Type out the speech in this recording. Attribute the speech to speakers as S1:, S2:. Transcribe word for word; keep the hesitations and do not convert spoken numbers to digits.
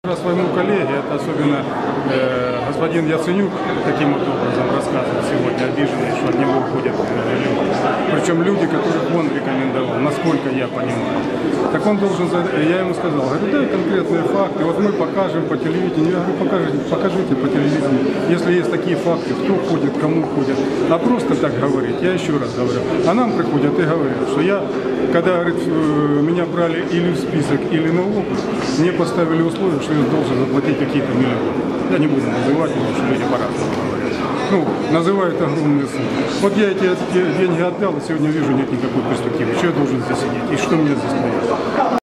S1: Своему коллеге, это особенно э, господин Яценюк, таким вот образом рассказывал сегодня, обиженный, что от него уходят э, люди. Причем люди, которых он рекомендовал, насколько я понимаю. Так он должен, я ему сказал, говорю, дай конкретные факты, вот мы покажем по телевидению, я говорю, покажите, покажите по телевидению, если есть такие факты, кто ходит, кому ходит. А просто так говорить, я еще раз говорю, а нам приходят и говорят, что я, когда, говорит, меня брали или в список, или на округ, мне поставили условие, что я должен заплатить какие-то миллионы. Я не буду называть, потому что люди по-разному говорят. Ну, называют огромные суммы. Вот я эти, эти деньги отдал, и сегодня вижу, нет никакой перспективы. Что я должен здесь сидеть? И что мне здесь дает?